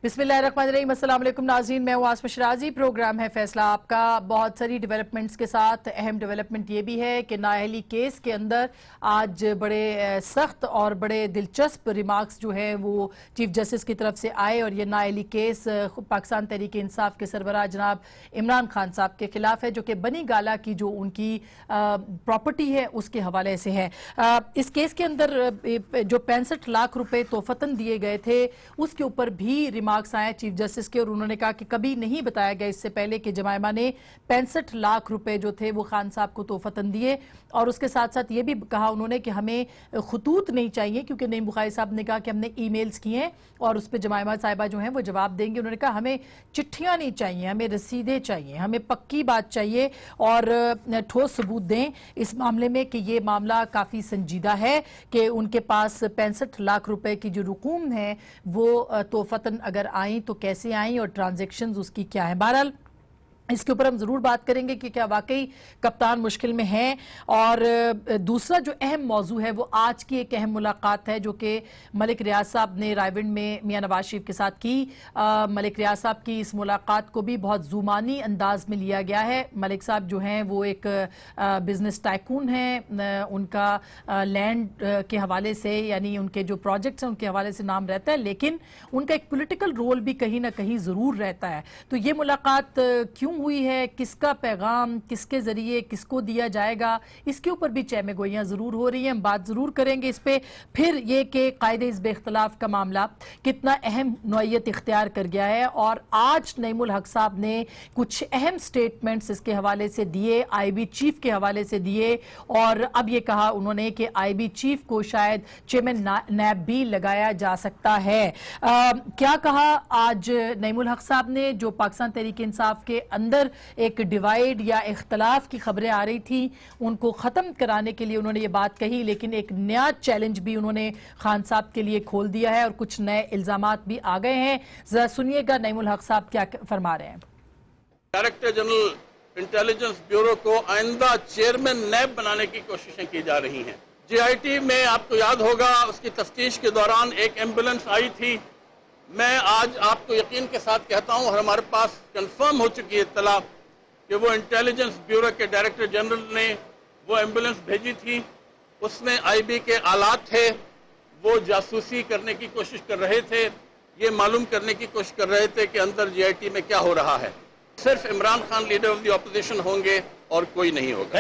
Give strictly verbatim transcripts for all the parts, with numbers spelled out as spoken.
बिस्मिल्लाहिर्रहमानिर्रहीम, अस्सलाम वालेकुम नाज़रीन, मैं हूँ आसमा शराजी। प्रोग्राम है फैसला आपका। बहुत सारी डेवलपमेंट्स के साथ अहम डेवलपमेंट ये भी है कि नाअहली केस के अंदर आज बड़े सख्त और बड़े दिलचस्प रिमार्क्स जो है वो चीफ जस्टिस की तरफ से आए और ये नाअहली केस पाकिस्तान तहरीक इंसाफ के सरबराह जनाब इमरान खान साहब के खिलाफ है, जो कि बनी गाला की जो उनकी प्रॉपर्टी है उसके हवाले से है। आ, इस केस के अंदर जो पैंसठ लाख रुपए तोहफतन दिए गए थे उसके ऊपर भी मार्क्स आए चीफ जस्टिस के, और उन्होंने कहा कि कभी नहीं बताया गया इससे पहले कि जमायमा ने पैंसठ लाख रुपए जो थे वो खान साहब को तोहफतन दिए। और उसके साथ साथ ये भी कहा उन्होंने कि हमें खतूत नहीं चाहिए, क्योंकि नईम बुखारी साहब ने कहा कि हमने ईमेल्स किए हैं और उस पर जमायमा साहिबा जो हैं वो जवाब देंगे। उन्होंने कहा हमें चिट्ठियां नहीं चाहिए, हमें रसीदें चाहिए, हमें पक्की बात चाहिए और ठोस सबूत दें इस मामले में कि ये मामला काफ़ी संजीदा है कि उनके पास पैंसठ लाख रुपए की जो रकूम है वो तोहफतन अगर आई तो कैसे आई और ट्रांजैक्शंस उसकी क्या है। बहरहाल इसके ऊपर हम ज़रूर बात करेंगे कि क्या वाकई कप्तान मुश्किल में है। और दूसरा जो अहम मौजू है वो आज की एक अहम मुलाकात है जो कि मलिक रियाज साहब ने रायविंड में मियां नवाज शरीफ के साथ की। आ, मलिक रियाज साहब की इस मुलाकात को भी बहुत जुमानी अंदाज में लिया गया है। मलिक साहब जो हैं वो एक बिजनेस टाइकून हैं, उनका आ, लैंड आ, के हवाले से यानी उनके जो प्रोजेक्ट्स हैं उनके हवाले से नाम रहता है, लेकिन उनका एक पोलिटिकल रोल भी कहीं ना कहीं ज़रूर रहता है। तो ये मुलाकात क्यों हुई है, किसका पैगाम किसके जरिए किसको दिया जाएगा, इसके ऊपर भी चहमे गोइयां जरूर हो रही हैं। हम बात जरूर करेंगे इस पे। फिर ये कि कायदे हिज़्ब इख्तिलाफ का मामला कितना अहम नौयत इख्तियार कर गया है और आज नईमुल हक साहब ने कुछ अहम स्टेटमेंट्स इसके हवाले से दिए, आई बी चीफ के हवाले से दिए और अब ये कहा उन्होंने कि आई बी चीफ को शायद चेयरमैन नैब भी लगाया जा सकता है। आ, क्या कहा आज नईमुल हक साहब ने, जो पाकिस्तान तहरीक इंसाफ के अंदर एक डिवाइड या इख्तलाफ की खबरें आ रही थी उनको खत्म कराने के लिए उन्होंने ये बात कही, लेकिन एक नया चैलेंज भी उन्होंने खान साहब के लिए खोल दिया है और कुछ नए इल्जामात भी आ गए हैं। जरा सुनिएगा नईमुल हक साहब क्या फरमा रहे हैं। डायरेक्टर जनरल इंटेलिजेंस ब्यूरो को आइंदा चेयरमैन नैब बनाने की कोशिशें की जा रही हैं। जी आई टी में आपको याद होगा उसकी तफ्तीश के दौरान एक एम्बुलेंस आई थी। मैं आज आपको यकीन के साथ कहता हूं और हमारे पास कंफर्म हो चुकी है इत्तला कि वो इंटेलिजेंस ब्यूरो के डायरेक्टर जनरल ने वो एम्बुलेंस भेजी थी, उसमें आईबी के आलात थे, वो जासूसी करने की कोशिश कर रहे थे, ये मालूम करने की कोशिश कर रहे थे कि अंदर जी आई टी में क्या हो रहा है। सिर्फ Imran Khan leader of the opposition होंगे और कोई नहीं होगा।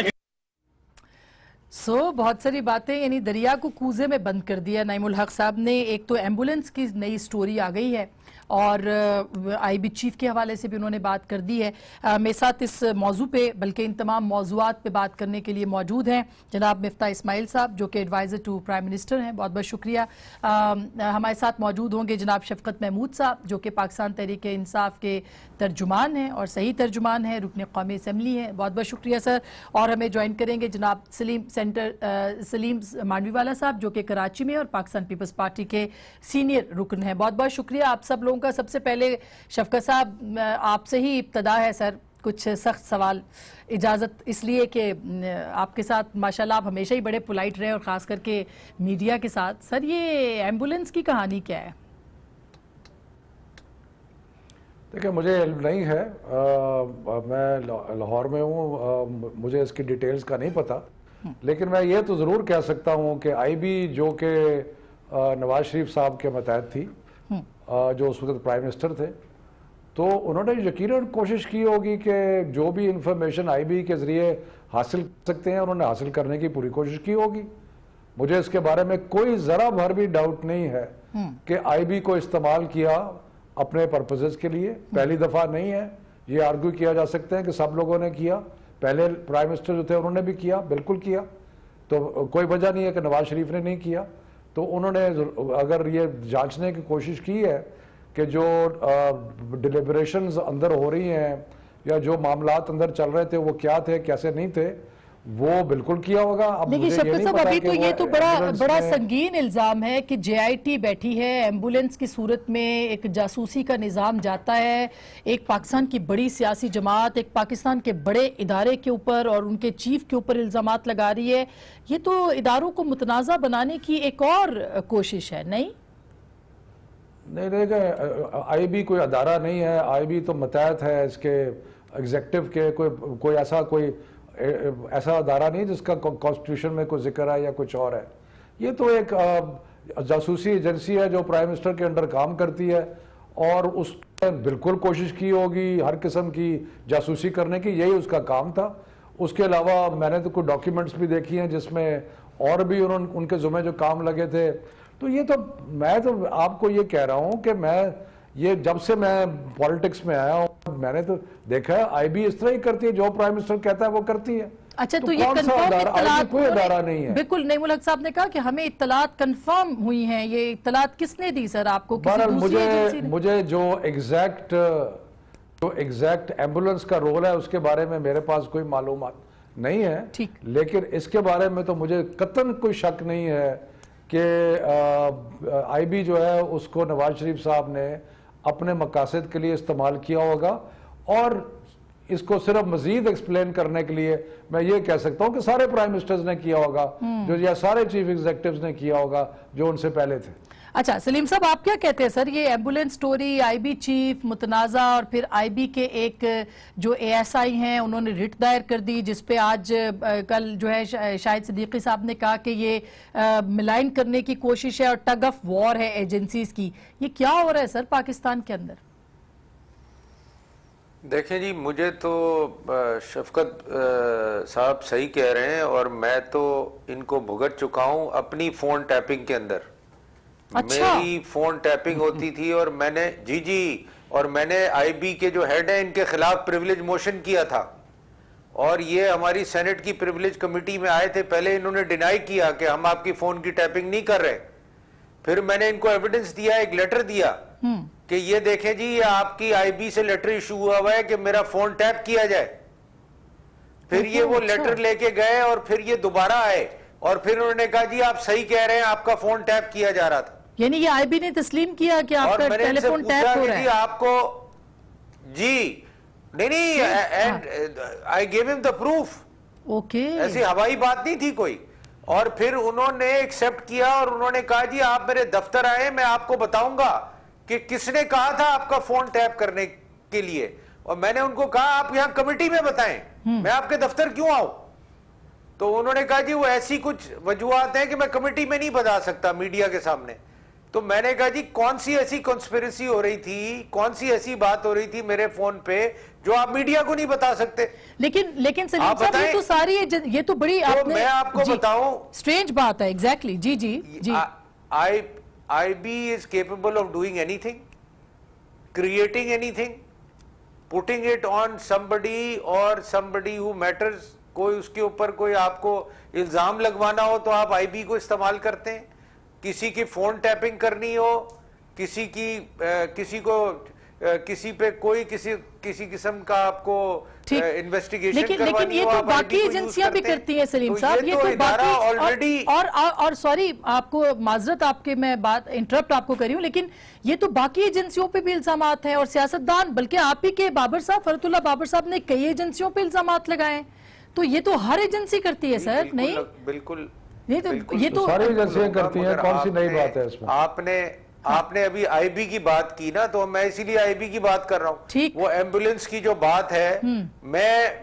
सो so, बहुत सारी बातें यानी दरिया को कूजे में बंद कर दिया नईमुल हक साहब ने। एक तो एम्बुलेंस की नई स्टोरी आ गई है और आई बी चीफ के हवाले से भी उन्होंने बात कर दी है। आ, मेरे साथ इस मौजू पे बल्कि इन तमाम मौजूआत पे बात करने के लिए मौजूद हैं जनाब मिफ्ता इस्माइल साहब जो कि एडवाइज़र टू प्राइम मिनिस्टर हैं, बहुत बहुत शुक्रिया। हमारे साथ मौजूद होंगे जनाब शफकत महमूद साहब जो कि पाकिस्तान तहरीक इंसाफ के तर्जुमान हैं और सही तर्जुमान हैं, रुकन कौमी असम्बली हैं, बहुत बहुत शुक्रिया सर। और हमें ज्वाइन करेंगे जनाब सलीम सेंटर सलीम मांडवीवाला साहब जो कि कराची में और पाकिस्तान पीपल्स पार्टी के सीनियर रुकन हैं, बहुत बहुत शुक्रिया आप सब लोगों का। सबसे पहले शफकत साहब आपसे ही इब्तदा है सर, कुछ सख्त सवाल, इजाज़त इसलिए कि आपके साथ माशाल्लाह आप हमेशा ही बड़े पोलाइट रहे और ख़ास करके मीडिया के साथ। सर ये एम्बुलेंस की कहानी क्या है? देखिए मुझे इल्म नहीं है, आ, मैं लाहौर में हूँ, मुझे इसकी डिटेल्स का नहीं पता, लेकिन मैं ये तो ज़रूर कह सकता हूँ कि आई बी जो कि नवाज शरीफ साहब के मतहत थी, जो उस वक्त प्राइम मिनिस्टर थे, तो उन्होंने यकीनन कोशिश की होगी कि जो भी इंफॉर्मेशन आई बी के ज़रिए हासिल कर सकते हैं उन्होंने हासिल करने की पूरी कोशिश की होगी। मुझे इसके बारे में कोई ज़रा भर भी डाउट नहीं है कि आई बी को इस्तेमाल किया अपने पर्पसेस के लिए। पहली दफ़ा नहीं है, ये आर्ग्यू किया जा सकता है कि सब लोगों ने किया, पहले प्राइम मिनिस्टर जो थे उन्होंने भी किया, बिल्कुल किया, तो कोई वजह नहीं है कि नवाज शरीफ ने नहीं किया। तो उन्होंने अगर ये जांचने की कोशिश की है कि जो डिलिब्रेशंस अंदर हो रही हैं या जो मामलात अंदर चल रहे थे वो क्या थे कैसे नहीं थे, वो बिल्कुल किया होगा। अब लेकिन शफकत साहब अभी तो ये तो बड़ा बड़ा संगीन इल्जाम है कि जे आई टी बैठी है, एम्बुलेंस की सूरत में एक जासूसी का निज़ाम जाता है, एक पाकिस्तान की बड़ी सियासी जमात एक पाकिस्तान के बड़े इदारे के ऊपर और उनके चीफ के ऊपर इल्जामात लगा रही है। ये तो इदारों को मुतनाज़ा बनाने की एक और कोशिश है, नहीं? नहीं रहेगा। आईबी कोई अदारा नहीं है, आईबी तो मतहत है इसके एग्जेक्टिव के, कोई कोई ऐसा कोई ऐसा अदारा नहीं जिसका कॉन्स्टिट्यूशन में कोई जिक्र है या कुछ और है। ये तो एक जासूसी एजेंसी है जो प्राइम मिनिस्टर के अंडर काम करती है, और उसने बिल्कुल कोशिश की होगी हर किस्म की जासूसी करने की, यही उसका काम था। उसके अलावा मैंने तो कुछ डॉक्यूमेंट्स भी देखी हैं जिसमें और भी उन्होंने उनके जुम्मे जो काम लगे थे। तो ये तो मैं तो आपको ये कह रहा हूँ कि मैं ये जब से मैं पॉलिटिक्स में आया हूँ मैंने तो देखा है आईबी इस तरह ही करती है, जो प्राइम मिनिस्टर कहता है वो करती है। अच्छा, तो, तो ये कंफर्म इत्तलात कोई अदारा नहीं है। बिल्कुल नईम उल हक साहब ने कहा कि हमें इत्तलात कंफर्म हुई हैं। ये इत्तलात किसने दी सर आपको? किसी दूसरी मुझे एजेंसी ने? मुझे जो एग्जैक्ट जो एग्जैक्ट एम्बुलेंस का रोल है उसके बारे में मेरे पास कोई मालूमात नहीं है, ठीक। लेकिन इसके बारे में तो मुझे कतन कोई शक नहीं है कि आईबी जो है उसको नवाज शरीफ साहब ने अपने मकासद के लिए इस्तेमाल किया होगा, और इसको सिर्फ मजीद एक्सप्लेन करने के लिए मैं ये कह सकता हूं कि सारे प्राइम मिनिस्टर्स ने किया होगा जो, या सारे चीफ एग्जीक्यूटिव्स ने किया होगा जो उनसे पहले थे। अच्छा सलीम साहब, आप क्या कहते हैं सर, ये एम्बुलेंस स्टोरी, आईबी चीफ मुतनाज़ा और फिर आईबी के एक जो एएसआई हैं उन्होंने रिट दायर कर दी, जिसपे आज कल जो है शाहिद सिद्दीकी साहब ने कहा कि ये मिलाइन करने की कोशिश है और टग ऑफ वॉर है एजेंसीज की। ये क्या हो रहा है सर पाकिस्तान के अंदर? देखें जी, मुझे तो शफकत साहब सही कह रहे हैं, और मैं तो इनको भुगत चुका हूं अपनी फोन टैपिंग के अंदर। अच्छा। मेरी फोन टैपिंग होती थी और मैंने जी जी और मैंने आईबी के जो हेड है इनके खिलाफ प्रिविलेज मोशन किया था, और ये हमारी सेनेट की प्रिविलेज कमेटी में आए थे। पहले इन्होंने डिनाई किया कि हम आपकी फोन की टैपिंग नहीं कर रहे, फिर मैंने इनको एविडेंस दिया, एक लेटर दिया कि ये देखें जी, ये आपकी आईबी से लेटर इशू हुआ हुआ है कि मेरा फोन टैप किया जाए। फिर ये वो लेटर लेके गए और फिर ये दोबारा आए और फिर उन्होंने कहा जी आप सही कह रहे हैं, आपका फोन टैप किया जा रहा था। यानी ये आईबी ने तस्लीम किया कि आपका टेलीफोन टैप हो रहा है। आपको जी नहीं नहीं, and I give him the proof. Okay, ऐसी हवाई बात नहीं थी कोई। और फिर उन्होंने एक्सेप्ट किया और उन्होंने कहा जी आप मेरे दफ्तर आए, मैं आपको बताऊंगा कि किसने कहा था आपका फोन टैप करने के लिए। और मैंने उनको कहा आप यहां कमेटी में बताएं, मैं आपके दफ्तर क्यों आऊं? तो उन्होंने कहा जी वो ऐसी कुछ वजूहात हैं कि मैं कमेटी में नहीं बता सकता मीडिया के सामने। तो मैंने कहा जी कौन सी ऐसी कॉन्स्पिरेसी हो रही थी, कौन सी ऐसी बात हो रही थी मेरे फोन पे जो आप मीडिया को नहीं बता सकते? लेकिन लेकिन सलीम साहब, ये तो सारी ये तो बड़ी तो आपने, मैं आपको बताऊं स्ट्रेंज बात है। एग्जैक्टली exactly, जी जी जी I IB is capable of doing anything, creating anything, putting it on somebody और समबडी हु मैटर्स। कोई उसके ऊपर कोई आपको इल्जाम लगवाना हो तो आप आईबी को इस्तेमाल करते हैं। किसी की फोन टैपिंग करनी हो, किसी की आ, किसी को आ, किसी पे कोई किसी किसी किस्म का आपको इन्वेस्टिगेशन लेकिन लेकिन ये तो बाकी एजेंसियां भी करती हैं सलीम साहब। ये तो बाकी ऑलरेडी और और सॉरी आपको माजरत, आपके मैं बात इंटरप्ट आपको कर रही हूं, लेकिन ये तो बाकी एजेंसियों पे भी इल्जामात हैं और सियासतदान, बल्कि आप ही के बाबर साहब, फरतुल्लाह बाबर साहब ने कई एजेंसियों पे इल्जामात लगाए। तो ये तो हर एजेंसी करती है सर। नहीं बिल्कुल नहीं, तो ये तो सारी एजेंसियां करती हैं, कौन सी नई बात है इसमें? आपने आपने अभी आईबी की बात की ना, तो मैं इसीलिए आईबी की बात कर रहा हूं। ठीक, वो एम्बुलेंस की जो बात है, मैं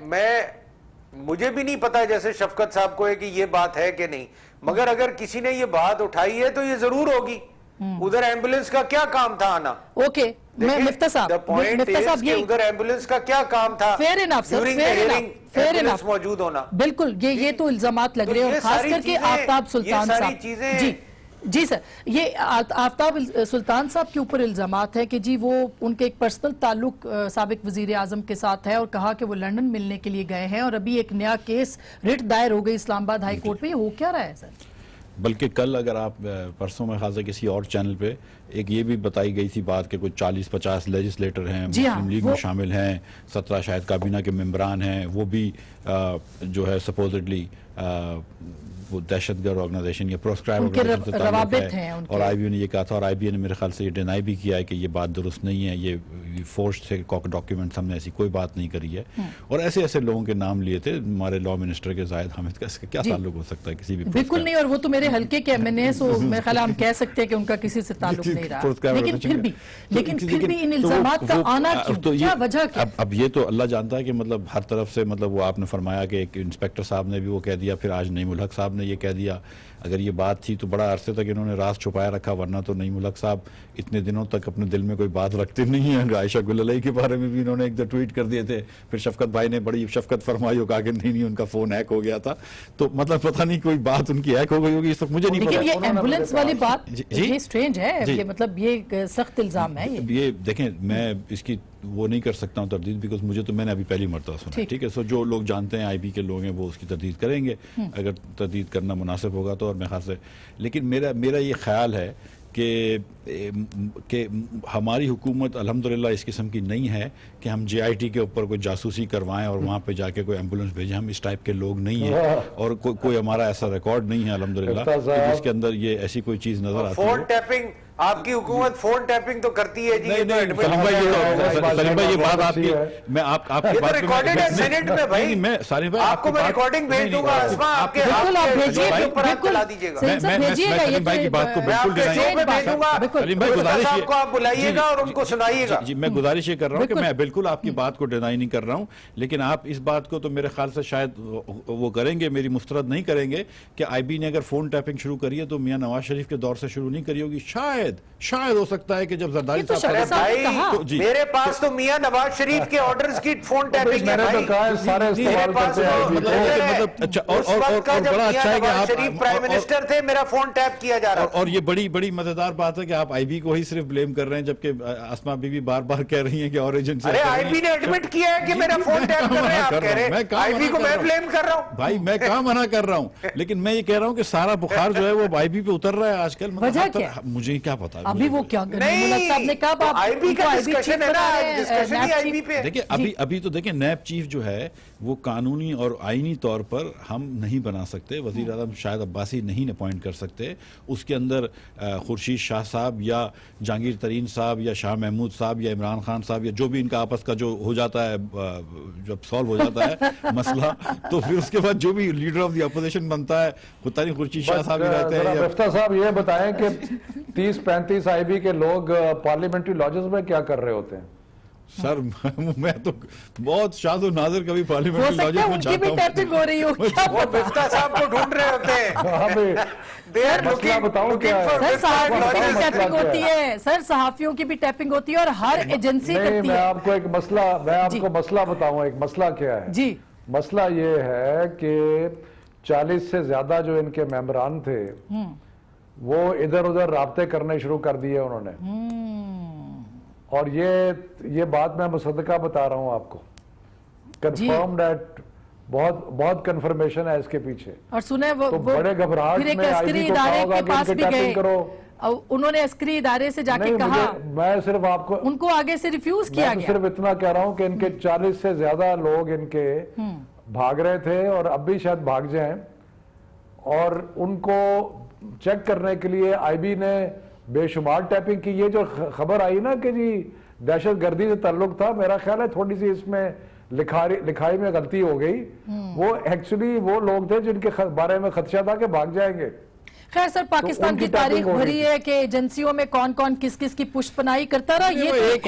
मैं मुझे भी नहीं पता जैसे शफकत साहब को है कि ये बात है कि नहीं, मगर अगर किसी ने ये बात उठाई है तो ये जरूर होगी। उधर एम्बुलेंस का क्या काम था आना? ओके, मैं मिफ्ता साहब मिफ्ता साहब ये उधर एम्बुलेंस का क्या काम था? Fair enough sir, fair enough, fair enough मौजूद होना। बिल्कुल, ये ये तो इल्जामात लग रहे हैं, खास करके आफ्ताब सुल्तान साहब। जी जी सर, ये आफ्ताब सुल्तान साहब के ऊपर इल्जामात है कि जी वो उनके एक पर्सनल ताल्लुक साबिक वजीर आजम के साथ है और कहा कि वो लंदन मिलने के लिए गए हैं, और अभी एक नया केस रिट दायर हो गई इस्लामाबाद हाई कोर्ट में। ये हो क्या रहा है सर? बल्कि कल अगर आप परसों में खासा किसी और चैनल पे एक ये भी बताई गई थी बात कि कुछ चालीस पचास लेजिस्लेटर हैं, मुस्लिम लीग में शामिल हैं, सत्रह शायद काबीना के मेंबरान हैं, वो भी आ, जो है सपोजिटली वो दहशतगर्द ऑर्गेनाइजेशन या प्रोस्क्राइब ऑर्गेनाइजेशन से ताल्लुक है और आईबीओ ने ये कहा था और आईबीओ ने मेरे ख्याल से ये डिनाई भी किया है कि ये बात दुरुस्त नहीं है, ये फोर्स से डॉक्यूमेंट्स हमने ऐसी कोई बात नहीं करी है। और ऐसे ऐसे लोगों के नाम लिए थे हमारे लॉ मिनिस्टर के जाहिद हामिद का, इसका क्या ताल्लुक हो सकता है किसी भी? बिल्कुल नहीं, और वो तो मेरे हल्के के एम एन ए, सो मेरे ख्याल हम कह सकते हैं कि उनका किसी से ताल्लुक नहीं रहा, लेकिन फिर भी लेकिन फिर भी इन इल्जामात का आना क्यों, क्या वजह क्या? अब ये तो अल्लाह जानता है कि मतलब हर तरफ से, मतलब वो आपने फरमाया कि एक इंस्पेक्टर साहब ने भी वो कह दिया, फिर आज नईम उल हक साहब ने ये कह दिया। अगर ये बात थी तो बड़ा अरसे तक इन्होंने राज छुपाया रखा, वरना तो नईम उल हक साहब इतने दिनों तक अपने दिल में कोई बात रखते नहीं है। आयशा गुल अलई के बारे में भी इन्होंने एक दो ट्वीट कर दिए थे, फिर शफकत भाई ने बड़ी शफकत फरमाई हो, कहा कि नहीं नहीं उनका फोन हैक हो गया था, तो मतलब पता नहीं कोई बात उनकी हैक हो गई होगी, इस वक्त मुझे नहीं पता। ये एम्बुलेंस वाली बात ये स्ट्रेंज है, ये मतलब ये सख्त इल्जाम है। ये देखें, मैं इसकी वो नहीं कर सकता हूँ तरदीद, बिकॉज मुझे तो मैंने अभी पहली मरतबा सुना, ठीक है। सो जो लोग जानते हैं आईबी के लोग हैं वो उसकी तरदीद करेंगे अगर तरदीद करना मुनासिब होगा तो, और मेरे ख्याल से। लेकिन मेरा मेरा ये ख्याल है कि कि हमारी हुकूमत अल्हम्दुलिल्लाह इस किस्म की नहीं है कि हम जे आई टी के ऊपर कोई जासूसी करवाएं और वहाँ पे जाके कोई एम्बुलेंस भेजें। हम इस टाइप के लोग नहीं हैं और को, कोई हमारा ऐसा रिकॉर्ड नहीं है अल्हम्दुलिल्लाह जिसके अंदर ये ऐसी कोई चीज़ नजर आती है। फोन टैपिंग, आपकी हुकूमत फोन टैपिंग तो करती है जी। नहीं, नहीं, सलीम भाई ये सलीम भाई ये बात आपकी, मैं आप आपकी बात रिकॉर्डेड है सेनेट में भाई, मैं सलीम भाई आपको मैं रिकॉर्डिंग भेज दूंगा, आपके बिल्कुल आप भेजिए, ऊपर आप चला दीजिएगा। मैं सलीम भाई की बात को बिल्कुल भेजूंगा, सलीम भाई गुजारिश आपको आप बुलाइएगा और उनको सुनाइएगा। जी मैं गुजारिश ये कर रहा हूँ कि मैं बिल्कुल आपकी बात को डिनाई नहीं कर रहा हूँ, लेकिन आप इस बात को तो मेरे ख्याल से शायद वो करेंगे, मेरी मुस्तरद नहीं करेंगे कि आईबी ने अगर फोन टैपिंग शुरू करी है तो मियां नवाज शरीफ के दौर से शुरू नहीं करी होगी। शायद शायद हो सकता है कि जब जरदारी तो साहब भाई तो मेरे पास तो मियां नवाज शरीफ के ऑर्डर्स की फोन टैपिंग है भाई, तो सारे इस्तेमाल करते हैं मतलब अच्छा और और और बड़ा अच्छा है कि आप शरीफ प्राइम मिनिस्टर थे, मेरा फोन टैप किया जा रहा है। और ये बड़ी बड़ी मजेदार बात है कि आप आईबी को ही सिर्फ ब्लेम कर रहे हैं, जबकि अस्मा बीबी बार बार कह रही हैं कि और एजेंसी। अरे आईबी ने एडमिट किया है कि मेरा फोन टैप कर रहे हैं, आप कह रहे हैं आईबी को मैं ब्लेम कर रहा हूं। भाई मैं कहां मना कर रहा हूं, लेकिन मैं ये कह रहा हूं कि सारा बुखार जो है वो आईबी पे उतर रहा है आजकल। मतलब मुझे क्या पता अभी वो क्या साहब ने कहा आईबी का डिस्कशन है ना, डिस्कशन ही आईबी पे। देखिए अभी अभी तो देखिए नैब चीफ जो है वो कानूनी और आईनी तौर पर हम नहीं बना सकते, वजीर आज़म शायद अब्बासी नहीं अपॉइंट कर सकते। उसके अंदर खुर्शीद शाह साहब या जहांगीर तरीन साहब या शाह महमूद साहब या इमरान खान साहब या जो भी इनका आपस का जो हो जाता है, जब सॉल्व हो जाता है मसला, तो फिर उसके बाद जो भी लीडर ऑफ द अपोजिशन बनता है, पता नहीं खुर्शीद शाह साहब ही रहते हैं। मिफ्ता साहब ये बताएं कि तीस पैंतीस आईबी के लोग पार्लियामेंट्री लॉजेस में क्या कर रहे होते हैं? सर मैं तो बहुत शादो नाजर कभी पार्लियामेंट लॉजिक में जाता हूं। टैपिंग हो रही हो क्या वो मिफ्ता साहब को ढूंढ रहे होते हैं। देर मसला बताओ क्या है? सर सहाफियों की टैपिंग होती है, सर सहाफियों की भी टैपिंग होती है और हर एजेंसी करती है। मैं आपको एक मसला मैं आपको मसला बताऊं। एक मसला क्या है जी? मसला ये है कि चालीस से ज्यादा जो इनके मेंबरान थे वो इधर उधर राब्ते करने शुरू कर दिए उन्होंने, और ये ये बात मैं मुसद्दका बता रहा हूं आपको, कंफर्म्ड एट, बहुत बहुत कंफर्मेशन है इसके पीछे। और सुने वो, तो वो बड़े घबराहट में आईबी को कहा होगा कि इनके टैपिंग करो। उन्होंने अस्करी इदारे से जाके कहा, मैं सिर्फ आपको उनको आगे से रिफ्यूज किया मैं गया। सिर्फ इतना कह रहा हूं कि इनके चालीस से ज्यादा लोग इनके भाग रहे थे और अब भी शायद भाग जाएं, और उनको चेक करने के लिए आईबी ने बेशुमार टैपिंग की। ये जो खबर आई ना कि जी दहशत गर्दी से ताल्लुक था, मेरा ख्याल है थोड़ी सी इसमें लिखाई लिखाई में गलती हो गई। वो एक्चुअली वो लोग थे जिनके बारे में खदशा था कि भाग जाएंगे। खैर सर, पाकिस्तान की तारीख भरी है कि एजेंसियों में कौन कौन किस किस की पुष्पनाई करता रहा। ये एक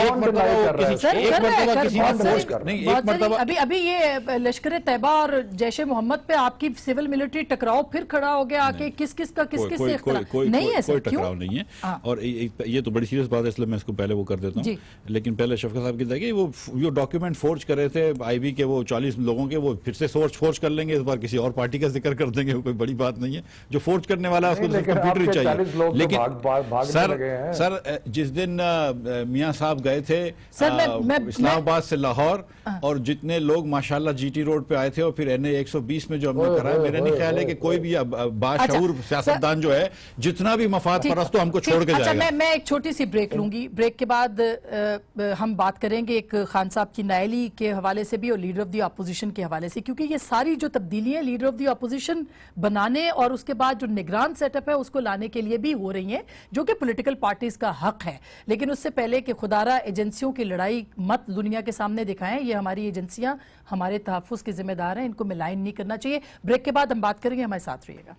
अभी अभी ये लश्कर तैयबा और जैश मोहम्मद पे आपकी सिविल मिलिट्री टकराव फिर खड़ा हो गया कि किस किस का किस किस से नहीं है। कोई टकराव नहीं है, और ये तो बड़ी सीरियस बात है, इसलिए मैं इसको पहले वो कर देता हूँ। लेकिन पहले शफकत साहब की देखिए वो जो डॉक्यूमेंट फोर्ज कर रहे थे आईबी के, वो चालीस लोगों के, वो फिर से सोर्स फोर्ज कर लेंगे, इस बार किसी और पार्टी का जिक्र कर देंगे, कोई बड़ी बात नहीं है। जो फोर्ज करने वाला पास कोई कंप्यूटर चाहिए। लेकिन सर सर जिस दिन मियां साहब गए थे इस्लामाबाद से लाहौर, और जितने लोग माशाल्लाह जीटी रोड पे आए थे, और फिर एन ए एक सौ बीस में जो हमने कराया, मेरा नहीं ख्याल है कि कोई भी बाशऊर सियासतदान जो है जितना भी मफाद परस्त तो हमको छोड़ के जाएगा। मैं मैं एक छोटी सी ब्रेक लूंगी, ब्रेक के बाद हम बात करेंगे एक खान साहब की नायली के हवाले से भी और लीडर ऑफ द अपोजिशन के हवाले से, क्योंकि ये सारी जो तब्दीलियां लीडर ऑफ द अपोजिशन बनाने और उसके बाद जो निगरान सेटअप है उसको लाने के लिए भी हो रही हैं, जो कि पॉलिटिकल पार्टीज का हक है। लेकिन उससे पहले कि खुदारा एजेंसियों की लड़ाई मत दुनिया के सामने दिखाएं, ये हमारी एजेंसियां हमारे तहफ्फुज़ के जिम्मेदार हैं, इनको मिलाइन नहीं करना चाहिए। ब्रेक के बाद हम बात करेंगे, हमारे साथ रहिएगा।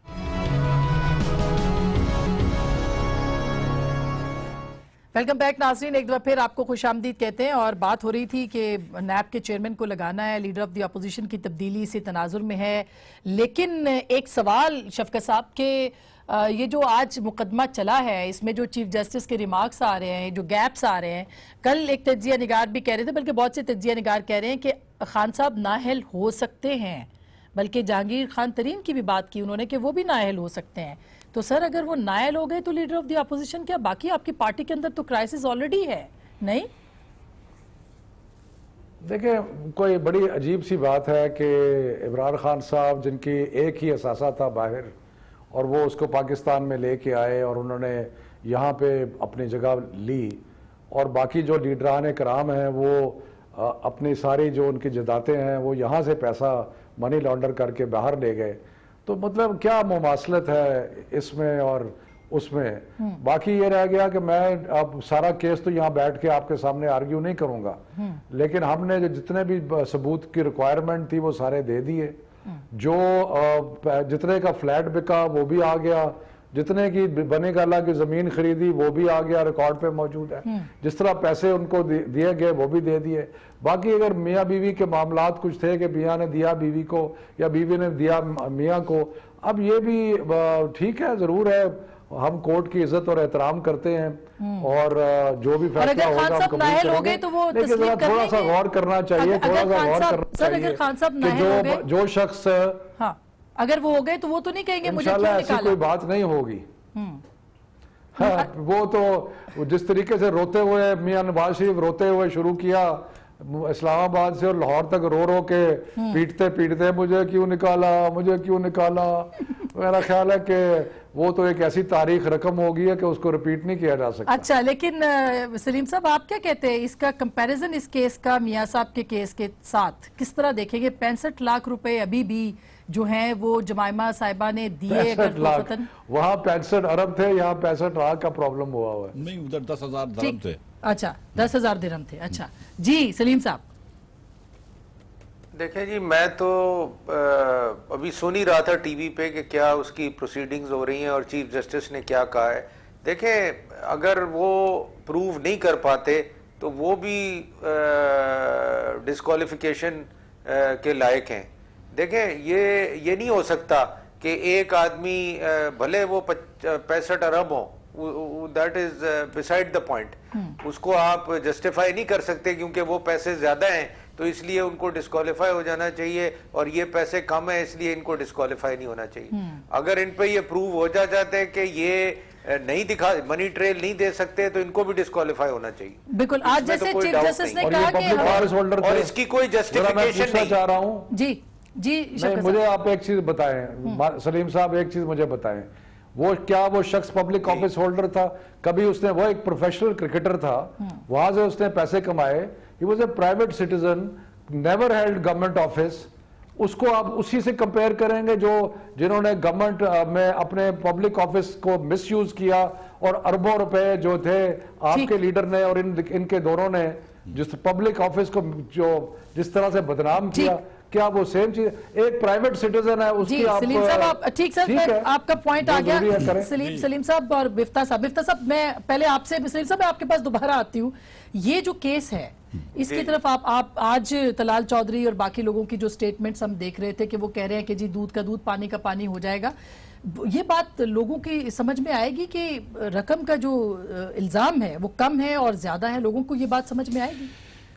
वेलकम बैक नाज़रीन, एक बार फिर आपको खुशामदीद कहते हैं। और बात हो रही थी कि नैब के चेयरमैन को लगाना है, लीडर ऑफ द अपोजिशन की तब्दीली इसी तनाजुर में है। लेकिन एक सवाल शफकत साहब के, ये जो आज मुकदमा चला है इसमें जो चीफ जस्टिस के रिमार्क्स आ रहे हैं, जो गैप्स आ रहे हैं, कल एक तज्जिया निगार भी कह रहे थे, बल्कि बहुत से तज्जिया निगार कह रहे हैं कि खान साहब नाअहल हो सकते हैं, बल्कि जहांगीर खान तरीन की भी बात की उन्होंने कि वो भी नाअहल हो सकते हैं। तो सर अगर वो नाअहल हो गए तो लीडर ऑफ द अपोजिशन क्या बाकी आपकी पार्टी के अंदर तो क्राइसिस ऑलरेडी है, नहीं? देखिए, कोई बड़ी अजीब सी बात है कि इमरान खान साहब जिनकी एक ही असासा था बाहर, और वो उसको पाकिस्तान में लेके आए और उन्होंने यहाँ पे अपनी जगह ली, और बाकी जो लीडरान कराम हैं वो अपनी सारी जो उनकी जदातें हैं वो यहाँ से पैसा मनी लॉन्डर करके बाहर ले गए। तो मतलब क्या मुमासलत है इसमें और उसमें। बाकी ये रह गया कि मैं अब सारा केस तो यहाँ बैठ के आपके सामने आर्ग्यू नहीं करूंगा, लेकिन हमने जो जितने भी सबूत की रिक्वायरमेंट थी वो सारे दे दिए। जो जितने का फ्लैट बिका वो भी आ गया, जितने की बने गाला की जमीन खरीदी वो भी आ गया, रिकॉर्ड पे मौजूद है। जिस तरह पैसे उनको दिए गए वो भी दे दिए। बाकी अगर मियाँ बीवी के मामलात कुछ थे कि मियाँ ने दिया बीवी को या बीवी ने दिया मियाँ को, अब ये भी ठीक है, जरूर है, हम कोर्ट की इज्जत और एहतराम करते हैं और जो भी फैसला होगा हम कबूल करेंगे। तो वो लेकिन जरा थोड़ा सा गौर करना चाहिए, थोड़ा सा गौर करना चाहिए कि जो जो शख्स, हाँ, अगर वो हो गए तो वो तो नहीं कहेंगे मुझे क्यों ऐसी निकाला? कोई बात नहीं होगी। हाँ, वो तो जिस तरीके से रोते हुए मियां नवाज शरीफ रोते हुए शुरू किया इस्लामाबाद से और लाहौर तक, रो रो के पीटते पीटते मुझे क्यों निकाला, मुझे क्यों निकाला। मेरा ख्याल है कि वो तो एक ऐसी तारीख रकम होगी है कि उसको रिपीट नहीं किया जा सकता। अच्छा, लेकिन सलीम साहब आप क्या कहते हैं, इसका कंपैरिजन इस केस का मियां साहब के केस के साथ किस तरह देखेंगे? पैंसठ लाख रुपए अभी भी जो हैं वो जमाइमा साहिबा ने दिए, वहाँ पैंसठ अरब थे, यहाँ पैंसठ लाख का प्रॉब्लम हुआ हुआ है। नहीं, उधर दस हजार दिरहम थे। अच्छा, दस हजार दिरहम थे। अच्छा जी सलीम साहब। देखिए जी, मैं तो आ, अभी सुन ही रहा था टीवी पे कि क्या उसकी प्रोसीडिंग्स हो रही हैं और चीफ जस्टिस ने क्या कहा है। देखें, अगर वो प्रूव नहीं कर पाते तो वो भी डिस्क्वालिफिकेशन के लायक हैं। देखें, ये ये नहीं हो सकता कि एक आदमी भले वो पैंसठ अरब हो, that is beside the point, उसको आप जस्टिफाई नहीं कर सकते क्योंकि वो पैसे ज्यादा हैं तो इसलिए उनको डिस्क्वालीफाई हो जाना चाहिए, और ये पैसे कम है इसलिए इनको डिस्क्वालीफाई नहीं होना चाहिए। अगर इन पे ये प्रूव हो जा जाते हैं कि ये नहीं दिखा, मनी ट्रेल नहीं दे सकते, तो इनको भी डिस्क्वालीफाई होना चाहिए। बिल्कुल, आज जैसे चीफ जस्टिस ने कहा कि और इसकी कोई जस्टिफिकेशन नहीं। चाह रहा हूँ जी जी मुझे आप एक चीज बताएं, सलीम साहब एक चीज मुझे बताएं, वो क्या वो शख्स पब्लिक ऑफिस होल्डर था? कभी उसने, वो एक प्रोफेशनल क्रिकेटर था, वहां से उसने पैसे कमाए, he was a private citizen, never held government office. उसको आप उसी से कंपेयर करेंगे जो जिन्होंने गवर्नमेंट में अपने पब्लिक ऑफिस को मिसयूज किया और अरबों रुपए जो थे आपके लीडर ने और इन इनके दोनों ने जिस पब्लिक ऑफिस को जो जिस तरह से बदनाम किया, क्या वो सेम चीज? एक प्राइवेट सिटीजन है उसकी आप, सलीम साहब आप ठीक सर, आपका पॉइंट आ गया। सलीम सलीम साहब और बिफ्ता साहब, बिफ्ता साहब मैं पहले आपसे, सलीम साहब मैं आपके पास दोबारा आती हूँ। ये जो केस है इसकी तरफ आप आप आज तलाल चौधरी और बाकी लोगों की जो स्टेटमेंट्स हम देख रहे थे कि वो कह रहे हैं कि जी दूध का दूध पानी का पानी हो जाएगा, ये बात लोगों की समझ में आएगी कि रकम का जो इल्जाम है वो कम है और ज्यादा है? लोगों को ये बात समझ में आएगी?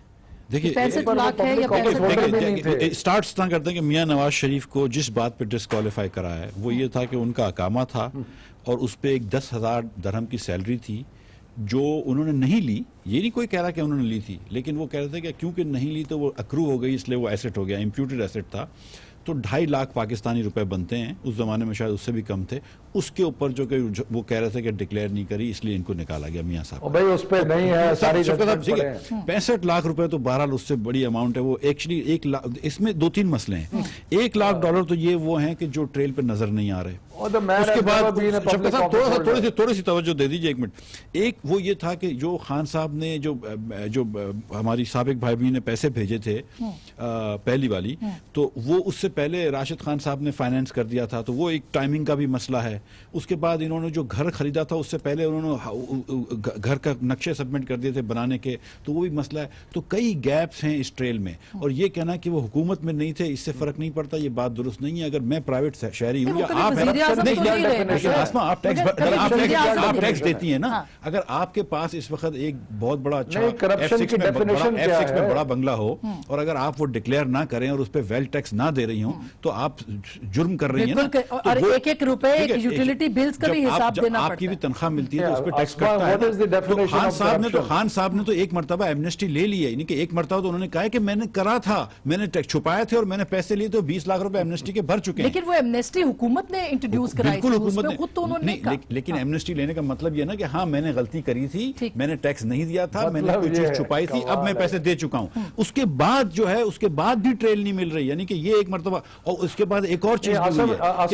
देखिए पैंसठ लाख है या पैंसठ स्टार्ट इतना करते हैं कि मियां नवाज शरीफ को जिस बात पे डिस्क्वालीफाई करा है वो ये था कि उनका अकामा था और उस पर एक दस हजार दरहम की सैलरी थी जो उन्होंने नहीं ली। ये नहीं कोई कह रहा कि उन्होंने ली थी, लेकिन वो कह रहे थे कि क्योंकि नहीं ली तो वो अक्रू हो गई, इसलिए वो एसेट हो गया, इम्प्यूटेड एसेट था। तो ढाई लाख पाकिस्तानी रुपए बनते हैं, उस जमाने में शायद उससे भी कम थे। उसके ऊपर जो कि वो कह रहे थे कि डिक्लेयर नहीं करी, इसलिए इनको निकाला गया मियां साहब। भाई उस पे नहीं है सारी पैंसठ लाख रुपए तो बहरहाल उससे बड़ी अमाउंट है। वो एक्चुअली एक लाख, इसमें दो तीन मसले हैं। एक लाख डॉलर तो ये वो हैं कि जो ट्रेल पे नजर नहीं आ रहे। उसके बाद थोड़ा सा थोड़ी सी थोड़ी सी तवज्जो दे दीजिए, एक मिनट। एक वो ये था कि जो खान साहब ने जो जो हमारी साबिक भाई बहन ने पैसे भेजे थे पहली वाली, तो वो उससे पहले राशिद खान साहब ने फाइनेंस कर दिया था, तो वो एक टाइमिंग का भी मसला है। उसके बाद इन्होंने जो घर खरीदा था उससे पहले उन्होंने घर का नक्शे सबमिट कर दिए थे बनाने के, तो वो भी मसला है। तो कई गैप्स हैं इस ट्रेल में, और ये कहना कि वो हुकूमत में नहीं थे इससे फर्क नहीं पड़ता, ये बात दुरुस्त नहीं है। अगर मैं प्राइवेट शहरी हूँ या आप लेकिन आसमा आप टैक्स आप टैक्स देती है ना, अगर आपके पास इस वक्त एक बहुत बड़ा अच्छा एफ सिक्स में बड़ा बंगला हो और अगर आप वो डिक्लेयर ना करें और उस पर वेल्थ टैक्स ना दे रही हो तो आप जुर्म कर रही है ना। और एक एक रुपए यूटिलिटी बिल्स का भी हिसाब देना पड़ता है। आपकी भी तनख्वाह मिलती है तो उस पर टैक्स कटता है। खान साहब ने तो खान साहब ने तो एक मरतबा एमनेस्टी ले ली है, कि एक मरतबा तो उन्होंने कहा कि मैंने करा था, मैंने टैक्स छुपाए थे और मैंने पैसे लिए तो बीस लाख रुपए एमनेस्टी के भर चुके हैं। लेकिन वो एमनेस्टी हुकूमत ने इंट्रोड्यूस कराई थी, उसमें खुद तो उन्होंने नहीं, लेकिन एमनेस्टी लेने का मतलब ये ना कि हाँ मैंने गलती करी थी, मैंने टैक्स नहीं दिया था, मैंने कोई चीज छुपाई थी, अब मैं पैसे दे चुका हूं। उसके बाद जो है उसके बाद भी ट्रेल नहीं मिल रही, यानी कि ये एक मरतबा। और उसके बाद एक और चीज कि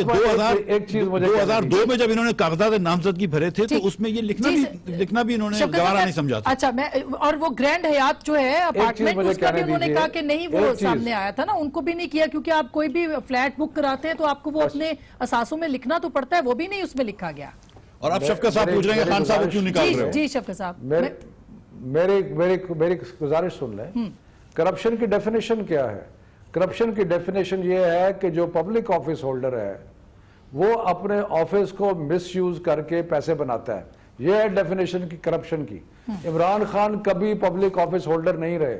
दो हजार दो में जब इन्होंने कागजात नामजदगी भरे थे तो उसमें ये लिखना भी लिखना भी इन्होंने गवारा नहीं समझा था। अच्छा, मैं और वो ग्रैंड हयात जो है अपार्टमेंट, उसका भी उन्होंने कहा कि नहीं वो सामने आया था ना, उनको भी नहीं किया, क्योंकि आप कोई भी फ्लैट बुक कराते हैं तो आपको वो अपने असासों में लिखना तो पड़ता है, वो भी नहीं उसमें लिखा गया। और आप शफकत साहब पूछ रहे हैं खान साहब क्यों निकाल रहे हो? जी शफकत साहब, मेरी मेरी मेरी गुजारिश सुन लें। करप्शन की डेफिनेशन क्या है? करप्शन की डेफिनेशन ये है कि जो पब्लिक ऑफिस होल्डर है वो अपने ऑफिस को मिसयूज करके पैसे बनाता है, ये है डेफिनेशन की करप्शन की। इमरान खान कभी पब्लिक ऑफिस होल्डर नहीं रहे।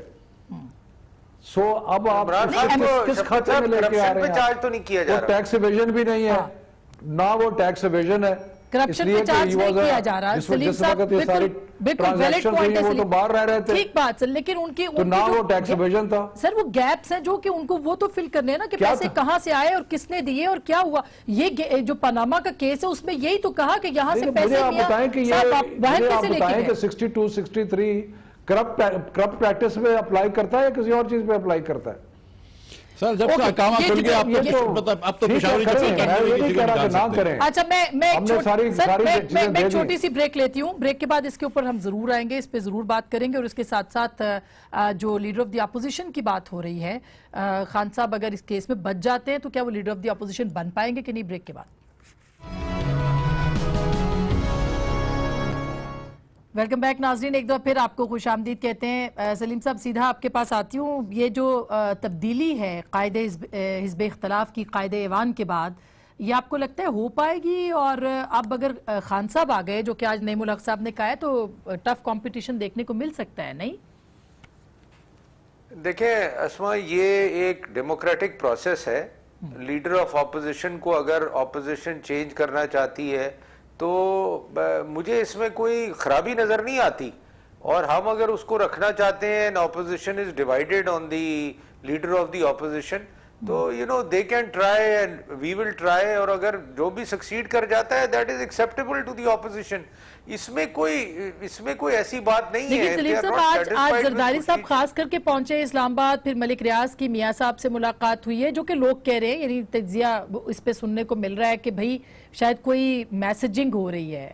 सो so, अब आप किस खाते में लेके आ रहे हैं? तो नहीं किया जा रहा। वो टैक्स एवेजन भी नहीं है ना, वो टैक्स एवेजन है, करप्शन पे चार्ज नहीं किया जा रहा। सलीम साहब बिल्कुल बिल्कुल वैलिड पॉइंट है, वो तो बाहर रह रहे थे, ठीक बात सर, लेकिन उनकी तो ना वो टैक्स एवेजन था सर, वो गैप्स हैं जो कि उनको वो तो फिल करने हैं ना कि पैसे कहां से आए और किसने दिए और क्या हुआ। ये जो पनामा का केस है उसमें यही तो कहा कि यहां से पैसे आप बताएं कि ये बताएं कि sixty two sixty three corrupt corrupt practice में अप्लाई करता है या किसी और चीज पे अप्लाई करता है? सर जब से अकामा खुल गया आप तो मतलब अब तो पिशावरी ना करें। अच्छा, मैं मैं मैं मैं छोटी सी ब्रेक लेती हूँ, ब्रेक के बाद इसके ऊपर हम जरूर आएंगे, इस पे जरूर बात करेंगे। और इसके साथ साथ जो लीडर ऑफ द अपोजिशन की बात हो रही है, खान साहब अगर इस केस में बच जाते हैं तो क्या वो लीडर ऑफ द अपोजिशन बन पाएंगे कि नहीं? ब्रेक के बाद वेलकम बैक नाजरीन, एक दफा फिर आपको खुशामदीद कहते हैं। सलीम साहब सीधा आपके पास आती हूँ, ये जो तब्दीली है कायदे हिज़्ब इख्तिलाफ की कायदे ऐवान के बाद, ये आपको लगता है हो पाएगी? और अब अगर खान साहब आ गए, जो कि आज नईमुल हक साहब ने कहा है, तो टफ कंपटीशन देखने को मिल सकता है नहीं? देखिए अस्मा, ये एक डेमोक्रेटिक प्रोसेस है। लीडर ऑफ ऑपोजिशन को अगर ऑपोजिशन चेंज करना चाहती है तो मुझे इसमें कोई खराबी नजर नहीं आती, और हम अगर उसको रखना चाहते हैं, opposition is divided on the leader of the opposition, तो you know they can try and we will try, और अगर जो भी सक्सीड कर जाता है that is acceptable to the opposition. इसमें कोई इसमें कोई ऐसी बात नहीं है। सलीम साहब, आज आज जरदारी साहब खास करके पहुंचे इस्लामाबाद, फिर मलिक रियाज की मियां साहब से मुलाकात हुई है, जो कि लोग कह रहे हैं, यानी तज्जिया इस पे सुनने को मिल रहा है कि भाई शायद कोई मैसेजिंग हो रही है।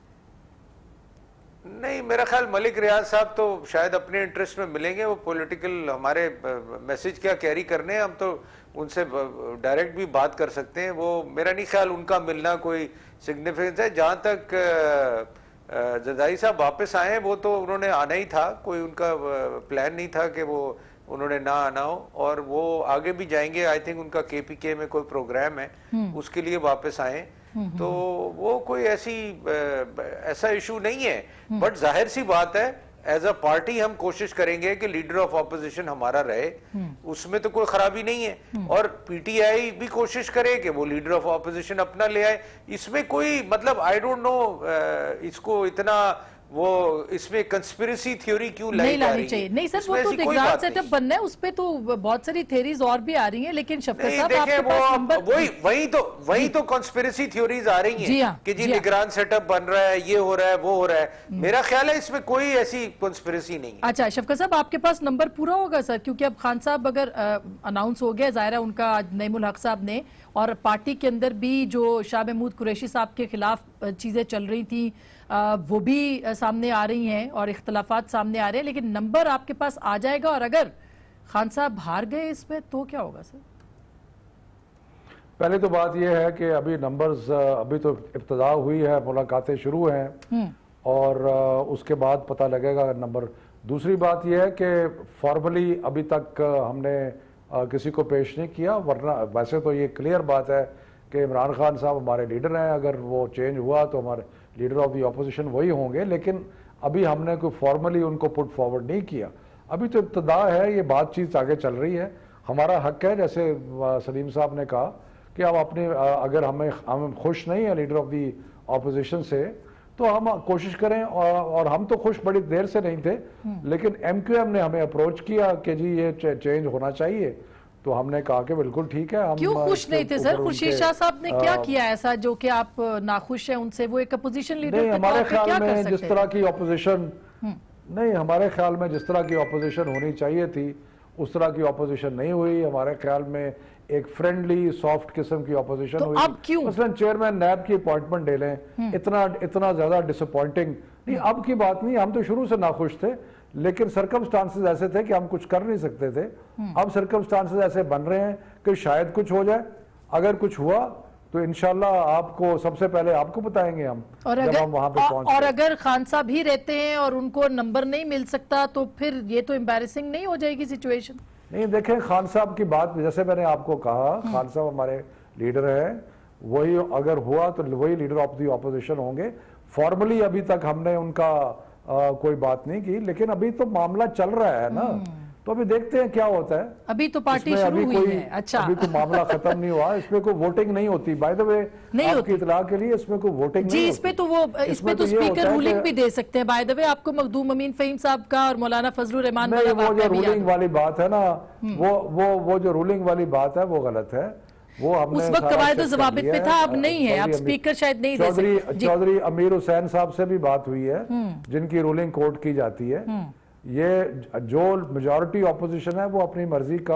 नहीं, मेरा ख्याल मलिक रियाज साहब तो शायद अपने इंटरेस्ट में मिलेंगे, वो पॉलिटिकल हमारे मैसेज क्या कैरी करने हैं, हम तो उनसे डायरेक्ट भी बात कर सकते हैं। वो मेरा नहीं ख्याल उनका मिलना कोई सिग्निफिकेंस है। जहाँ तक जरदारी साहब वापस आए, वो तो उन्होंने आना ही था, कोई उनका प्लान नहीं था कि वो उन्होंने ना आना हो, और वो आगे भी जाएंगे। आई थिंक उनका के पी के में कोई प्रोग्राम है, उसके लिए वापस आए, तो वो कोई ऐसी ऐसा इशू नहीं है। बट जाहिर सी बात है एज अ पार्टी हम कोशिश करेंगे कि लीडर ऑफ ऑपोजिशन हमारा रहे, उसमें तो कोई खराबी नहीं है। और पीटीआई भी कोशिश करे कि वो लीडर ऑफ ऑपोजिशन अपना ले आए। इसमें कोई मतलब आई डोंट नो इसको इतना वो इसमें कंस्पिरेसी थ्योरी क्यों नहीं लानी चाहिए। नहीं सर, वो तो निगरान सेटअप बनना है, उस पे तो बहुत सारी थ्योरीज और भी आ रही हैं, लेकिन शफकत साहब आपके पास नंबर वही वही तो वही तो कंस्पिरेसी थ्योरीज आ रही हैं जी हाँ, कि जी, जी निगरान सेटअप बन रहा है, ये हो रहा है, वो हो रहा है। मेरा ख्याल है इसमें कोई ऐसी कंस्पिरेसी नहीं है। अच्छा शफकत साहब, आपके पास नंबर पूरा होगा सर, क्योंकि अब खान साहब अगर अनाउंस हो गया जाहिर है उनका आज नईमुल हक साहब ने, और पार्टी के अंदर भी जो शाह महमूद कुरैशी साहब के खिलाफ चीजें चल रही थी आ, वो भी सामने आ रही हैं और इख्तलाफात सामने आ रहे हैं, लेकिन नंबर आपके पास आ जाएगा। और अगर खान साहब हार गए इसमें तो क्या होगा सर? पहले तो बात यह है कि अभी नंबर्स अभी तो इब्तदा हुई है, मुलाकातें शुरू हैं और उसके बाद पता लगेगा नंबर। दूसरी बात यह है कि फॉर्मली अभी तक हमने किसी को पेश नहीं किया, वरना वैसे तो ये क्लियर बात है कि इमरान खान साहब हमारे लीडर हैं, अगर वो चेंज हुआ तो हमारे लीडर ऑफ द ऑपोजिशन वही होंगे, लेकिन अभी हमने कोई फॉर्मली उनको पुट फॉरवर्ड नहीं किया। अभी तो इब्तदा है, ये बातचीत आगे चल रही है। हमारा हक है, जैसे सलीम साहब ने कहा कि अब अपने अगर हमें हम खुश नहीं है लीडर ऑफ द ऑपोजिशन से तो हम कोशिश करें, और, और हम तो खुश बड़ी देर से नहीं थे, लेकिन एम क्यू एम ने हमें अप्रोच किया कि जी ये चेंज होना चाहिए, तो हमने कहा कि बिल्कुल ठीक है। हम क्यों खुश नहीं थे सर? खुर्शीद शाह साहब ने क्या किया ऐसा जो कि आप नाखुश हैं उनसे? वो एक अपोजिशन लीडर नहीं, हमारे ख्याल में जिस तरह की ऑपोजिशन नहीं हमारे ख्याल में जिस तरह की ऑपोजिशन होनी चाहिए थी उस तरह की ऑपोजिशन नहीं हुई। हमारे ख्याल में एक फ्रेंडली सॉफ्ट किस्म की ऑपोजिशन तो हुई। अब क्यों? मसलन चेयरमैन नैब की अपॉइंटमेंट ले लें, इतना इतना ज्यादा डिसअपॉइंटिंग नहीं। अब की बात नहीं, हम तो शुरू से नाखुश थे, लेकिन सर्कमस्टांसेस ऐसे थे कि हम कुछ कर नहीं सकते थे। अब सर्कमस्टांसेस ऐसे बन रहे हैं कि शायद कुछ हो जाए। अगर कुछ हुआ तो इंशाल्लाह आपको सबसे पहले आपको बताएंगे हम, और जब अगर हम वहां पे पहुंच और अगर खान साहब ही रहते हैं और उनको नंबर नहीं मिल सकता तो फिर ये तो एम्बैरेसिंग नहीं हो जाएगी सिचुएशन? नहीं, देखें खान साहब की बात जैसे मैंने आपको कहा, खान साहब हमारे लीडर हैं, वही अगर हुआ तो वही लीडर ऑफ द ऑपोजिशन होंगे। फॉर्मली अभी तक हमने उनका आ, कोई बात नहीं की, लेकिन अभी तो मामला चल रहा है ना, तो अभी देखते हैं क्या होता है। अभी तो पार्टी शुरू हुई है। अच्छा, अभी तो मामला खत्म नहीं हुआ, इसमें कोई वोटिंग नहीं होती। बाय द वे आपकी इतला के लिए इसमें कोई वोटिंग जी, नहीं इस पे तो वो इस पे तो स्पीकर रूलिंग भी दे सकते हैं। बाय द वे आपको मखदूम अमीन फहीम साहब का और मौलाना फजलुर रहमान वाला वो जो रूलिंग वाली बात है ना, वो वो वो जो रूलिंग वाली बात है वो गलत है। वो हमने उस वक्त कवायद जवाबित पे था, अब नहीं है, अब स्पीकर शायद नहीं दे सकते। चौधरी अमीर हुसैन साहब से भी बात हुई है, जिनकी रूलिंग कोर्ट की जाती है। ये जो मेजॉरिटी ऑपोजिशन है वो अपनी मर्जी का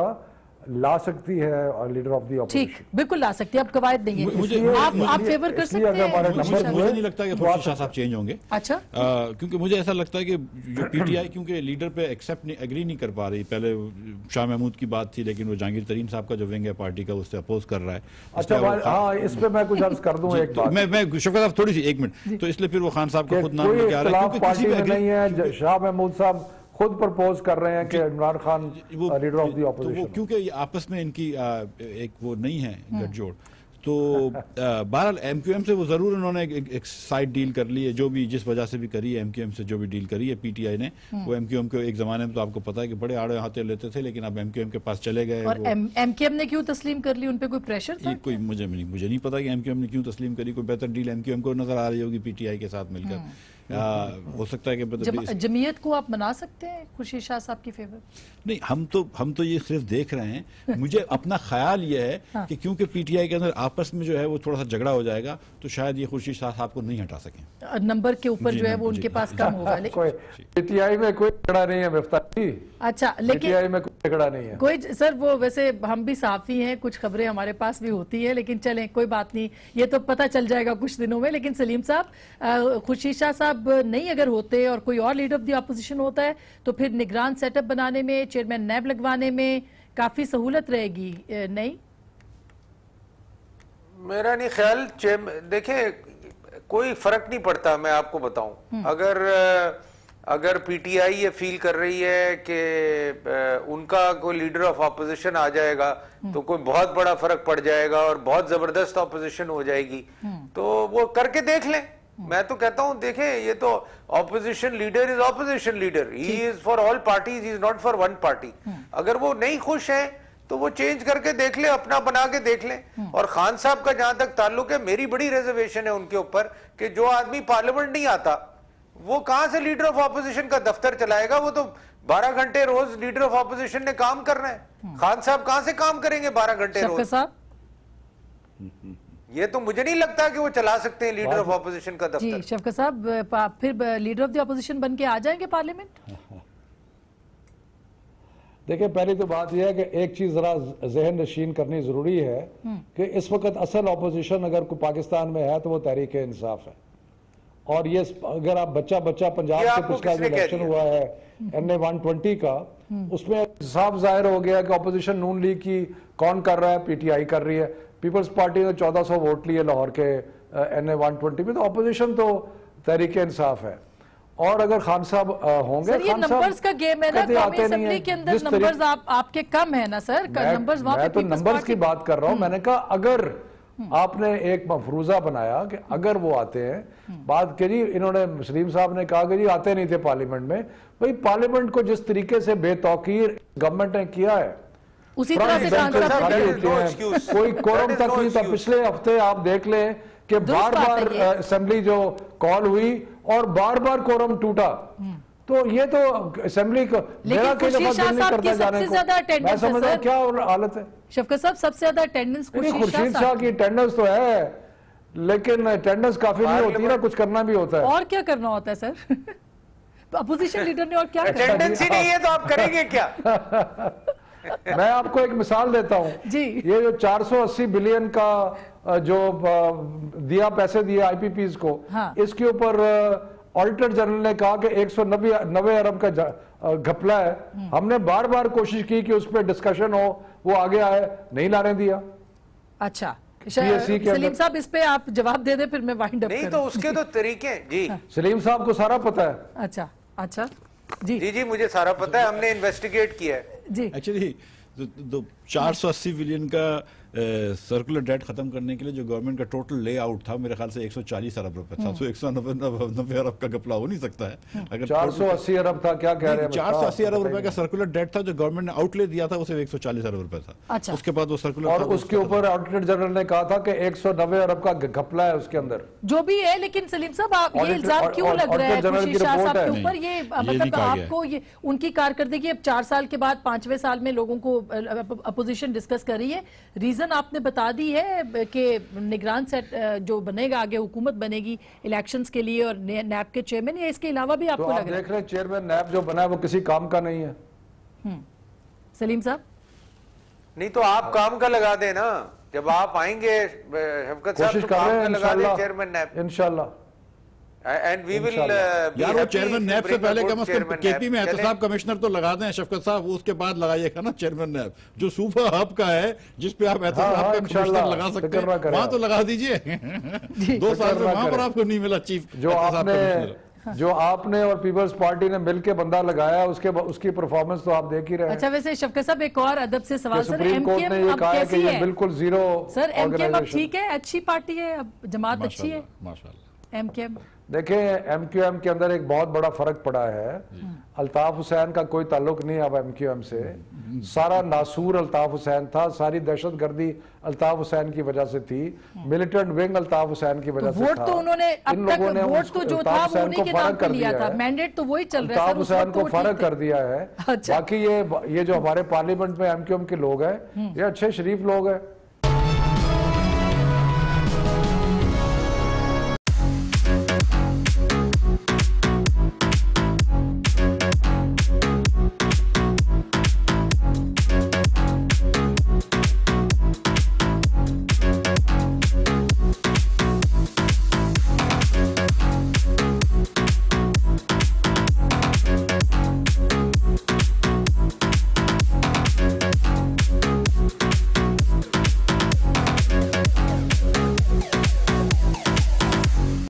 ला सकती है और लीडर ऑफ द ऑपोजिशन ठीक बिल्कुल ला सकती है, अब कवायद नहीं है। मुझे आप आप फेवर कर सकते हैं। मुझे मुझे नहीं लगता कि खुर्शीद शाह साहब चेंज होंगे। अच्छा, क्योंकि मुझे ऐसा लगता है कि जो पीटीआई क्योंकि लीडर पे एक्सेप्ट नहीं एग्री नहीं कर पा रही। पहले शाह महमूद की बात थी, लेकिन वो जहांगीर तरीन साहब का जो विंग है पार्टी का उससे अपोज कर रहा है। अच्छा, हाँ, इस पे मैं कुछ अर्ज कर दूं एक बात। मैं मैं शौकत साहब थोड़ी सी एक मिनट, तो इसलिए फिर वो खान साहब का खुद नाम लेके आ रहा है, क्योंकि पार्टी में नहीं है। शाह महमूद साहब खुद प्रपोज कर रहे हैं कि Imran Khan leader of the opposition, तो क्योंकि आपस में इनकी एक वो नहीं है गठजोड़, तो बहरहाल एमक्यूएम से वो जरूर उन्होंने एक, एक साइड डील कर ली है, जो भी जिस वजह से भी करी है एमक्यूएम से जो भी डील करी है पीटीआई ने। वो एमक्यूएम को एक जमाने में तो आपको पता है कि बड़े आड़े हाथे लेते थे, लेकिन अब एमक्यूएम के पास चले गए। और एमक्यूएम ने क्यों तस्लीम कर ली? उन पे कोई प्रेशर था? कोई मुझे नहीं मुझे नहीं पता कि एमक्यूएम ने क्यों तस्लीम करी। कोई बेहतर डील एमक्यूएम को नजर आ रही होगी पीटीआई के साथ मिलकर। आ, हो सकता है कि जम, जमीयत को आप मना सकते हैं खुर्शीद शाह साहब की फेवर? नहीं, हम तो हम तो ये सिर्फ देख रहे हैं। मुझे अपना ख्याल ये है हाँ। कि क्योंकि पीटीआई के अंदर आपस में जो है वो थोड़ा सा झगड़ा हो जाएगा, तो शायद ये खुर्शीद शाह साहब को नहीं हटा सकें। नंबर के ऊपर जो है वो उनके पास कम होगा। पीटीआई में कोई झगड़ा नहीं है मिफ्ता जी। अच्छा, लेकिन पीटीआई में कोई झगड़ा नहीं है कोई सर। वो वैसे हम भी साफी हैं, कुछ खबरें हमारे पास भी होती है, लेकिन चलें कोई बात नहीं, ये तो पता चल जाएगा कुछ दिनों में। लेकिन सलीम साहब, खुर्शीद शाह साहब नहीं अगर होते और कोई और लीडर ऑफ द ऑपोजिशन होता है तो फिर निगरान सेटअप बनाने में, चेयरमैन नैब लगवाने में काफी सहूलत रहेगी। नहीं, मेरा नहीं ख्याल। देखें, कोई फर्क नहीं पड़ता। मैं आपको बताऊं, अगर अगर पीटीआई ये फील कर रही है कि उनका कोई लीडर ऑफ ऑपोजिशन आ जाएगा तो कोई बहुत बड़ा फर्क पड़ जाएगा और बहुत जबरदस्त ऑपोजिशन हो जाएगी, तो वो करके देख लें। मैं तो कहता हूं देखें, ये तो opposition leader is opposition leader, he is for all parties, he is not for one party. अगर वो नहीं खुश है तो वो चेंज करके देख ले, अपना बना के देख ले। और खान साहब का जहां तक ताल्लुक है, मेरी बड़ी रिजर्वेशन है उनके ऊपर कि जो आदमी पार्लियामेंट नहीं आता वो कहां से लीडर ऑफ ऑपोजिशन का दफ्तर चलाएगा। वो तो बारह घंटे रोज लीडर ऑफ ऑपोजिशन ने काम करना है। खान साहब कहां से काम करेंगे बारह घंटे रोज? साहब ये तो मुझे नहीं लगता कि वो चला सकते हैं लीडर ऑफ ऑपोजिशन का दफ्तर। जी शफकत साहब, फिर लीडर ऑफ द ऑपोजिशन बन के आ जाएंगे पार्लियामेंट? देखिए, पहली तो बात यह है कि एक चीज जरा जहन नशीन करनी जरूरी है कि इस वक्त असल ऑपोजिशन अगर कोई पाकिस्तान में है तो वो तहरीक इंसाफ है। और ये अगर आप बच्चा बच्चा पंजाब से पिछला जो इलेक्शन हुआ है एन ए वन ट्वेंटी का, उसमें साफ जाहिर हो गया कि ऑपोजिशन नून लीग की कौन कर रहा है, पीटीआई कर रही है। पीपल्स पार्टी ने चौदह सौ वोट लिए लाहौर के एन ए वन ट्वेंटी में, तो ऑपोजिशन तो तहरीक इंसाफ है। और अगर खान साहब होंगे, सर ये नंबर्स का गेम है ना, कौमी असेंबली के अंदर नंबर्स आप आपके कम है ना सर, नंबर्स वहां पे। मैं तो नंबर्स की बात कर रहा हूं। मैंने कहा अगर आपने एक मफरूजा बनाया कि अगर वो आते हैं, बात करी इन्होंने, सलीम साहब ने कहा कि जी आते नहीं थे पार्लियामेंट में। भाई पार्लियामेंट को जिस तरीके से बेतौकीर गवर्नमेंट ने किया है, उसी तरह से खाली होते हैं, कोई कोरम तक नहीं था। पिछले हफ्ते आप देख लें कि बार बार असेंबली जो कॉल हुई और बार बार कोरम टूटा। तो ये तो असेंबली को मेरा कई दफा दिल नहीं करता जाने को। मैं समझता हूं क्या हालत है। शफकत साहब, सबसे ज्यादा अटेंडेंस खुर्शीद शाह की अटेंडेंस तो है, लेकिन अटेंडेंस काफी नहीं होती ना, कुछ करना भी होता है। और क्या करना होता है सर? अपोजिशन लीडर ने और क्या अटेंडेंस ही नहीं है तो आप करेंगे क्या? मैं आपको एक मिसाल देता हूं जी। ये जो चार सौ अस्सी बिलियन का जो दिया, पैसे दिए आईपीपीज को, हाँ। इसके ऊपर ऑडिटर जनरल ने कहा कि एक सौ नब्बे अरब का घपला है। हमने बार बार कोशिश की कि उस पर डिस्कशन हो, वो आगे आए, नहीं लाने दिया। अच्छा सलीम साहब, इस पे आप जवाब दे दे, फिर मैं वाइंड अप नहीं तो उसके तो तरीके जी। सलीम साहब को सारा पता है। अच्छा अच्छा जी जी जी मुझे सारा पता है, हमने इन्वेस्टिगेट किया है जी। एक्चुअली चार सौ अस्सी बिलियन का सर्कुलर डेट खत्म करने के लिए जो गवर्नमेंट का टोटल लेआउट था, मेरे ख्याल से एक सौ चालीस अरब रुपए था। तो एक सौ नब्बे अरब का घपला हो नहीं सकता है। अगर चार सौ अस्सी अरब था, क्या कह रहे हैं? चार सौ अस्सी अरब रुपए का सर्कुलर डेट था जो गवर्नमेंट ने आउटले दिया था, उसे एक सौ चालीस अरब रुपए था। अच्छा। उसके बाद वो सर्कुलर, और उसके ऊपर ऑडिटर जनरल ने कहा था कि एक सौ नब्बे अरब का घपला है उसके अंदर, जो भी है। लेकिन सलीम साहब, आप ये इल्जाम क्यों लग रहा है खुर्शीद शाह साहब के ऊपर? ये मतलब आपको ये उनकी कारकर्दगी अब चार साल के बाद पांचवें साल में लोगों को अपोजिशन डिस्कस कर रही है। रीजन आपने बता दी है कि निगरान सेट जो बनेगा, आगे हुकूमत बनेगी इलेक्शंस के लिए, और नैब के चेयरमैन, या इसके अलावा भी आपको तो आप लग रहा है? देख रहे हैं चेयरमैन नैब जो बना है वो किसी काम का नहीं है। सलीम साहब, नहीं तो आप काम का लगा देना, जब आप आएंगे शफकत साहब तो काम का लगा दें चेयरमैन नैब इंशाल्लाह। एंड वी विल यार वो चेयरमैन नैब से पहले कम से कम केपी में एहतसाब कमिश्नर तो लगा दें शफकत साहब, उसके बाद लगाइएगा ना चेयरमैन नैब, जो सूफा हब का है जिस पे आप एहतसाब का कमिश्नर लगा सकते हैं, वहां तो लगा दीजिए। दो साल से वहां पर आपको नहीं मिला चीफ जो आपने जो आपने और पीपल्स पार्टी ने मिलकर बंदा लगाया, उसके उसकी परफॉर्मेंस तो आप देख ही रहे हैं। अच्छा, वैसे शफकत साहब एक और अदब से सवाल, सर सुप्रीम कोर्ट ने ये कहा है कि ये बिल्कुल जीरो। सर एमकेएम अब ठीक है, अच्छी पार्टी है, अब जमात अच्छी है माशाल्लाह। एमकेएम देखें, एमक्यूएम के अंदर एक बहुत बड़ा फर्क पड़ा है। अल्ताफ हुसैन का कोई ताल्लुक नहीं अब एमक्यूएम से, सारा नासूर अल्ताफ हुसैन था, सारी दहशतगर्दी अल्ताफ हुसैन की वजह से थी, मिलिटेंट विंग अल्ताफ हुसैन की वजह से वोट था। तो उन्होंने अब तक वोट तो जो था वो उन्हीं के नाम पे लिया था, मैंडेट तो वही चल रहा है। अल्ताफ हुसैन को फर्क कर दिया है। बाकी ये ये जो हमारे पार्लियामेंट में एमक्यूएम के लोग हैं, ये अच्छे शरीफ लोग हैं।